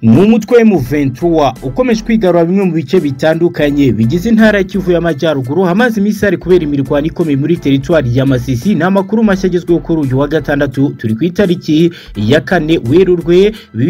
N'umutwe M23 ukomeje kwigarura bimwe mu bice bitandukanye bigize intara ya Kivu y'Amajyaruguru hamaze iminsi ari kubera imirwano ikomeye muri teritwari ya Masisi. Nta makuru mashya agezweho kuri uyu wa gatandatu turi ku itariki ya 4 Werurwe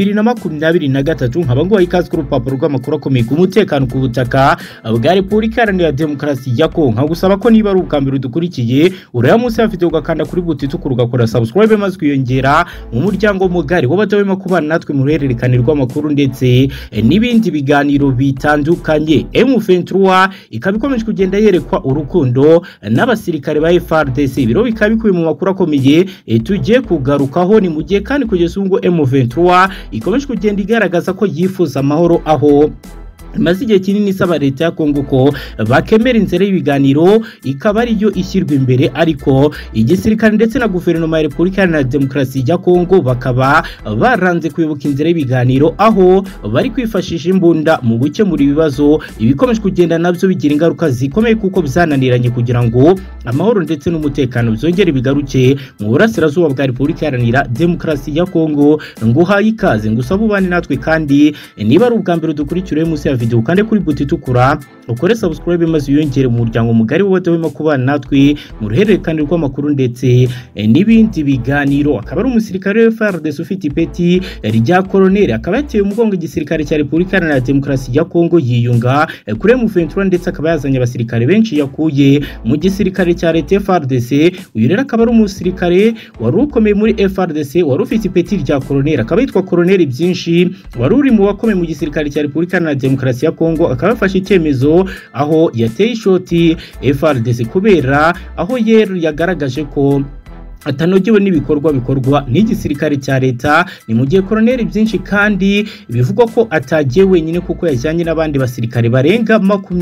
2023 nkaba ngo ikaze ku rupapuro rw'amakuru akomeye ku mutekano ku butaka bwa Repubulika Iharanira Demokarasi ya Kongo. Nkagusaba ko niba ari ubwambere dukurikiye uraya munsi ya video ugakanda kuri buti tukuru ugakora subscribe maze kwiyongera mu muryango mugari w'abadahwema kubana natwe mu ruhererekane rw'amakuru ndetse n'ibindi biganiro bitandukanye. M23 ikaba ikomeje kugenda yerekwa urukundo n'abasirikare ba FARDC. Biro bikaba bikuye mu makuru akomeye tugiye kugarukaho ni mu gihe kandi kugeza ubu ngo M23 ikomeje kugenda igaragaza ko yifuza amahoro, aho maze igihe kinini isaba leta ya Kongo ko bakemera inzira y'ibiganiro ikaba ariyo ishyirwa imbere, ariko igisirikare ndetse na guverinoma ya Repubulika Iharanira Demokarasi ya Kongo bakaba baranze kuyoboka inzira y'ibiganiro, aho bari kwifashisha imbunda mu gukemura ibibazo ibikomeje kugenda nabyo bigira ingaruka zikomeye kuko bizananiranye kugira ngo amahoro ndetse n'umutekano byongere bigaruke mu burasirazuba bwa Repubulika Iharanira Demokarasi ya Kongo. Nguhaye ikaze ngusaba ubane natwe kandi niba ari ubwambere dukurikira munsi ya video kandi kuri buti tukura ukore subscribe maze yongere mu muryango mugari w'abadahwema kubana natwe mu ruhererekane rw'amakuru ndetse n'ibindi biganiro. Akaba ari umusirikare wa FARDC ufite ipeti rya colonel, akaba yateye umugongo igisirikare cya Repubulika Iharanira Demokarasi ya Kongo yiyunga kuri M23 ndetse akaba yazanye abasirikare benshi yakuye mu gisirikare cya leta FARDC. Uyu rero akaba ari umusirikare wari ukomeye muri FARDC wari ufite ipeti rya colonel, akaba yitwa colonel byinshi, wari uri mu bakomeye mu gisirikare cya Repubulika Iharanira Demokarasi ya Kongo. Akaba yafashe icyemezo aho yateye ishoti FARDC kubera aho yagaragaje ko atanogewe n'ibikorwa bikorwa n'igisirikare cya leta. Ni mu gihe colonel byinshi kandi bivugwa ko atagiye wenyine kuko yajyanye n'abandi basirikare barenga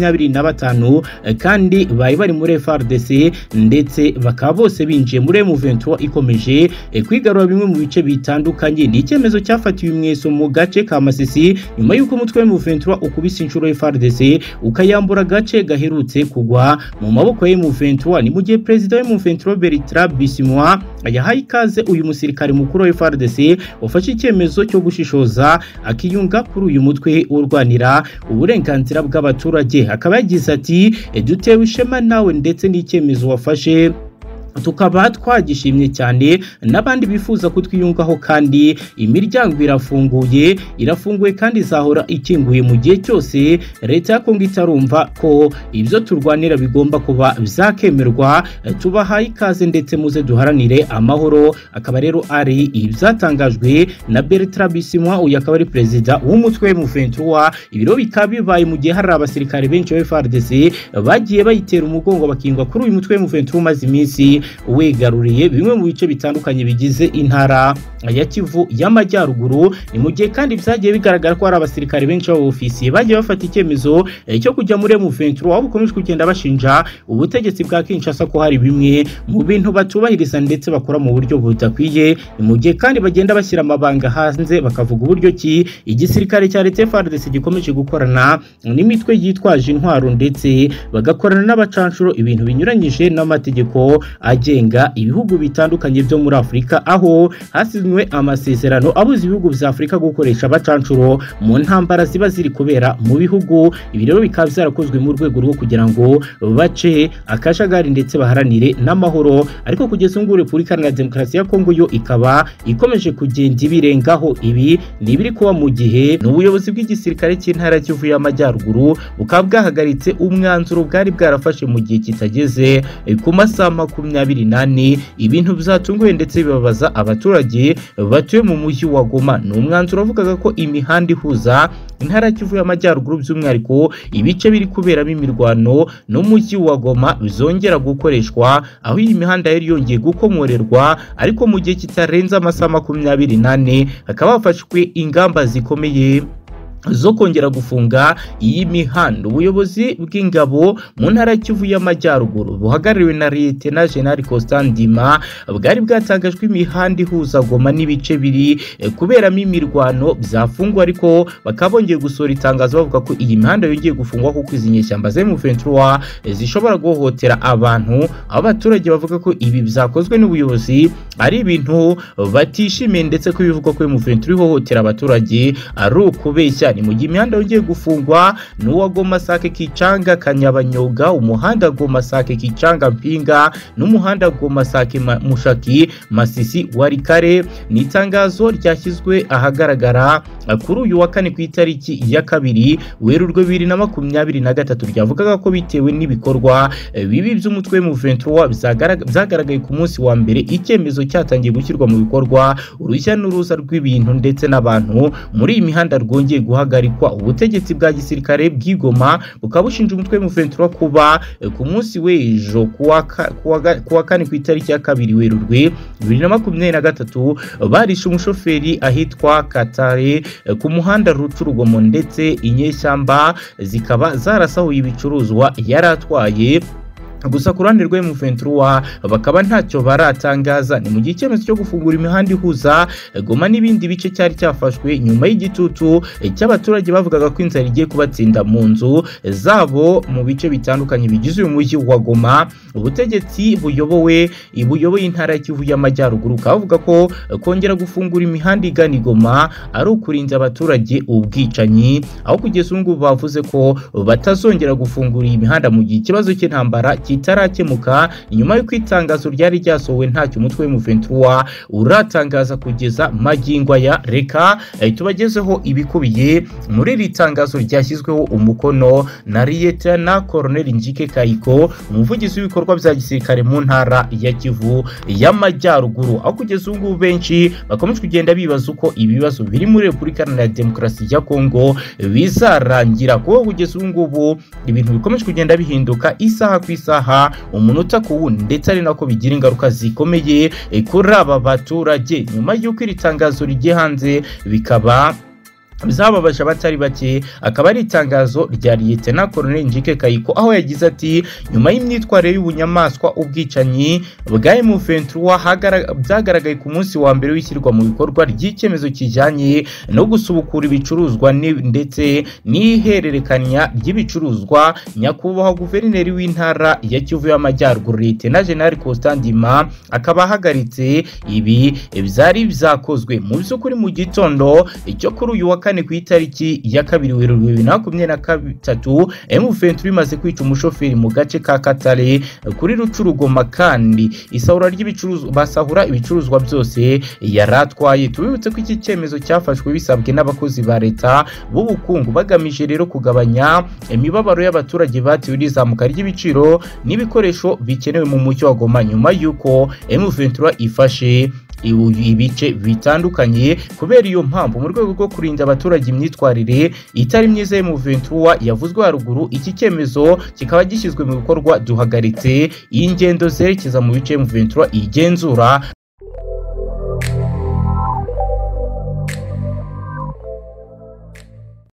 25 kandi bari muri FARDC ndetse bakaba bose binjiye muri M23 ikomeje kwigarura bimwe mu bice bitandukanye. Ni icyemezo cyafatiwe imweso mu gace ka Masisi nyuma y'uko umutwe wa M23 ukubise inshuro FARDC ukayambura agace gaherutse kugwa mu maboko ya M23. Ni mu gihe president wa M23 Bertrand Bisimwa yahaye ikaze uyu musirikare mukuru wa FARDC wafashe icyemezo cyo gushishoza akiyunga kuri uyu mutwe urwanira uburenganzira bw'abaturage. Akaba yagize ati dutewe ishema nawe ndetse n'icyemezo wafashe tukaba twagishimye cyane, n'abandi bifuza kutwiyungaho kandi imiryango irafunguye kandi izahora ikinguye mu gihe cyose leta ya Kongo itarumva ko ibyo turwanira bigomba kuba byakemerwa. Tubahaye ikaze ndetse muze duharanire amahoro. Akaba rero ari ibyatangajwe na Bertrand Bisimwa, uyu akaba ari perezida w'umutwe wa M23. Ibiro bikaba bibaye mu gihe hari abasirikare benshi ba FARDC bagiye bayitera umugongo bakingwa kuri uyu mutwe wa M23 maze iminsi wegaruriye bimwe mu bice bitandukanye bigize intara ya Kivu y'Amajyaruguru. Ni mu gihe kandi byagiye bigaragara ko hari abasirikare benshi b'ofisiye bagiye bafata icyemezo cyo kujya muri M23, aho bukomeje kugenda bashinja ubutegetsi bwa Kinshasa ko hari bimwe mu bintu batubahiriza ndetse bakora mu buryo budakwiye. Ni mu gihe kandi bagenda bashyira amabanga hanze bakavuga uburyo ki igisirikare cya leta FARDC gikomeje gukorana n'imitwe yitwaje intwaro ndetse bagakorana n'abacanshuro, ibintu binyuranyije n'amategeko agenga ibihugu bitandukanye byo muri Afurika, aho hasinywe amasezerano abuza ibihugu bya Afurika gukoresha abacanshuro mu ntambara ziba ziri kubera mu bihugu. Ibi rero bikaba byarakozwe mu rwego rwo kugira ngo bace akajagari ndetse baharanire n'amahoro, ariko kugeza ubu Repubulika Iharanira Demokarasi ya Kongo yo ikaba ikomeje kugenda ibirengaho. Ibi ni ibiri kuba mu gihe n'ubuyobozi bw'igisirikare cy'intara Kivu y'Amajyaruguru bukaba bwahagaritse umwanzuro bwari bwarafashe mu gihe kitageze ku masaha 28. Ibintu byatunguye ndetse bibabaza abaturage batuye mu mujyi wa Goma. Ni umwanzuro uvugaga ko imihanda ihuza intara Kivu y'Amajyaruguru by'umwihariko ibice biri kuberamo imirwano n'umujyi wa Goma bizongera gukoreshwa, aho iyi mihanda yari yongeye gukomorerwa ariko mu gihe kitarenze amasaha 28 hakaba hafashwe ingamba zikomeye zo kongera gufunga iyi mihanda. Ubuyobozi bw'ingabo mu ntara ya Kivu y'Amajyaruguru buhagarariwe na Lieutenant General Constant Ndima bwari bwatangajwe imihanda ihuza Goma n'ibice biri kuberamo imirwano byafungwa, ariko bakabongeye gusora itangazo bavuga ko iyi mihanda yongeye gufungwa kuko izi nyeshyamba za M23 zishobora guhohotera abantu. Abaturage bavuga ko ibi byakozwe n'ubuyobozi ari ibintu batishimiye, ndetse ko bivugwa ko M23 ihohotera abaturage ari ukubeshya. Ni mu gihe imihanda yongeye gufungwa n'uwa Goma Sake Kichanga Kanyabanyoga, umuhanda Goma Sake Kichanga Mpinga n'umuhanda Goma Sake Mushaki Masisi Warikare. Ni itangazo ryashyizwe ahagaragara kuri uyu wa kane ku itariki ya 2 Werurwe 2023 ryavugaga ko bitewe n'ibikorwa bibi by'umutwe mu 23 byagaragaye ku munsi wa mbere icyemezo cyatangiye gushyirwa mu bikorwa, urujya n'uruza rw'ibintu ndetse n'abantu muri iyi mihanda rwongeye guhagarikwa. Ubutegetsi bwa gisirikare bw'Igoma bukaba bushinja umutwe mu 23 kuba ku munsi w'ejo kuwa kane ku itariki ya 2 Werurwe 2023 barishe umushoferi ahitwa Katare ku muhanda Rucurugomo, ndetse inyeshyamba zikaba zarasahuye ibicuruzwa yaratwaye. Gusa ku ruhande rwa M23 bakaba ntacyo baratangaza. Ni mu gihe icyemezo cyo gufungura imihanda ihuza Goma n'ibindi bice cyari cyafashwe nyuma y'igitutu cy'abaturage bavugaga ko inzara igiye kubatsinda mu nzu zabo mu bice bitandukanye bigize uyu mujyi wa Goma. Ubutegetsi buyoboye intara ya Kivu y'Amajyaruguru kavuga ko kongera gufungura imihanda igana Goma ari ukurinda abaturage ubwicanyi, aho kugeza ubu bavuze ko batazongera gufungura iyi mihanda mu gihe ikibazo cy'intambara itarakemuka. Nyuma yo kwitangazo ryari ryasohowe ntacyo umutwe M23 uratangaza kugeza magingo ya. Reka tubagezeho ibikubiye muri iri tangazo ryashyizweho umukono na Lieutenant Colonel Njike Kayiko, umuvugizi w'ibikorwa bya gisirikare mu ntara ya Kivu y'Amajyaruguru. Aho kugeza ubu benshi bakomeje kugenda bibaza uko ibibazo biri muri Repubulika Iharanira Demokarasi ya Kongo bizarangira, kuko kugeza ubu ibintu bikomeje kugenda bihinduka isaha ku isaha, umunota ku wundi, ndetse ari nako bigira ingaruka zikomeye kuri aba baturage. Nyuma y'uko iri tangazo rigiye hanze bikaba bizababaje abatari bake, akaba ari itangazo rya Lieutenant Colonel Njike Kayiko, aho yagize ati nyuma y'imyitwarire y'ubunyamaswa ubwicanyi bwa M23 byagaragaye ku munsi wa mbere w'ishyirwa mu bikorwa ry'icyemezo kijyanye no gusubukura ibicuruzwa ndetse n'ihererekanya ry'ibicuruzwa, nyakubahwa guverineri w'intara ya Kivu y'Amajyaruguru Lieutenant General Constant Ndima akaba ahagaritse ibi byari byakozwe. Mu by'ukuri mu gitondo cyo kuri uyu wa kane ku itariki ya 2 Werurwe 2023 M23 imaze kwica umushoferi mu gace ka Katare kuri Rucurugoma, kandi isahura ry'ibicuruzwa basahura ibicuruzwa byose yaratwaye. Tubibutse ko iki cyemezo cyafashwe bisabwe n'abakozi ba leta b'ubukungu bagamije rero kugabanya imibabaro y'abaturage batewe n'izamuka ry'ibiciro n'ibikoresho bikenewe mu mujyi wa Goma, nyuma y'uko M23 ifashe ibice bitandukanye. Kubera iyo mpamvu, mu rwego rwo kurinda abaturage imyitwarire itari myiza M23 yavuzwe haruguru, iki cyemezo kikaba gishyizwe mu bikorwa. Duhagaritse ingendo zerekeza mu bice M23 igenzura.